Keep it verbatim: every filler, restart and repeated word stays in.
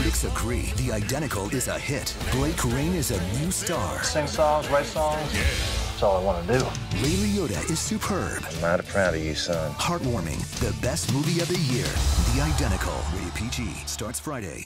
critics agree The Identical is a hit. Blake Rain is a new star. Sing songs, write songs. Yeah. That's all I want to do. Ray Liotta is superb. I'm mighty proud of you, son. Heartwarming. The best movie of the year. The Identical. Rated P G. Starts Friday.